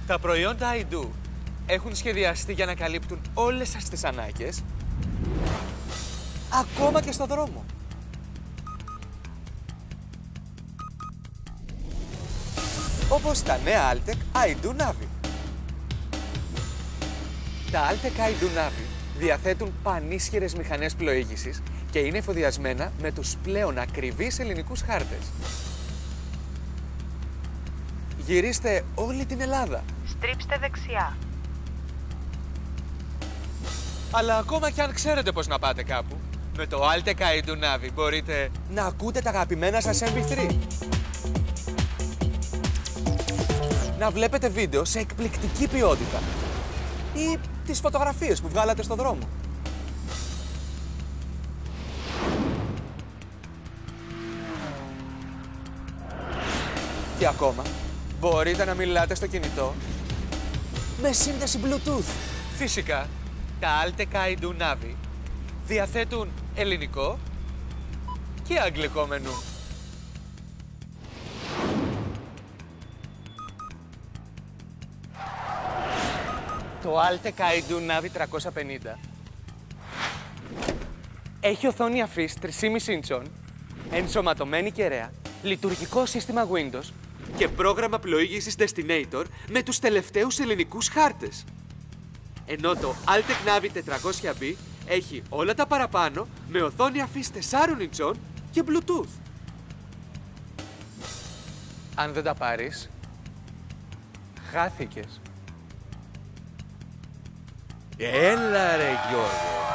Τα προϊόντα iDo έχουν σχεδιαστεί για να καλύπτουν όλες σας τις ανάγκες, ακόμα και στο δρόμο. Όπως τα νέα Altec iDo Navi. Τα Altec iDo Navi διαθέτουν πανίσχυρες μηχανές πλοήγησης και είναι εφοδιασμένα με τους πλέον ακριβείς ελληνικούς χάρτες. Γυρίστε όλη την Ελλάδα. Στρίψτε δεξιά. Αλλά ακόμα κι αν ξέρετε πώς να πάτε κάπου, με το Altec iDo Navi μπορείτε να ακούτε τα αγαπημένα σας MP3. Να βλέπετε βίντεο σε εκπληκτική ποιότητα. Ή τις φωτογραφίες που βγάλατε στο δρόμο. Και ακόμα, μπορείτε να μιλάτε στο κινητό με σύνδεση Bluetooth. Φυσικά, τα Altec iDo Navi διαθέτουν ελληνικό και αγγλικό μενού. Το Altec iDo Navi 350 έχει οθόνη αφής 3,5 ίντσων, ενσωματωμένη κεραία, λειτουργικό σύστημα Windows και πρόγραμμα πλοήγησης Destinator με τους τελευταίους ελληνικούς χάρτες. Ενώ το Altec Navi 400B έχει όλα τα παραπάνω με οθόνη αφής 4 ίντσων και Bluetooth. Αν δεν τα πάρεις, χάθηκες. Έλα ρε Γιώργο.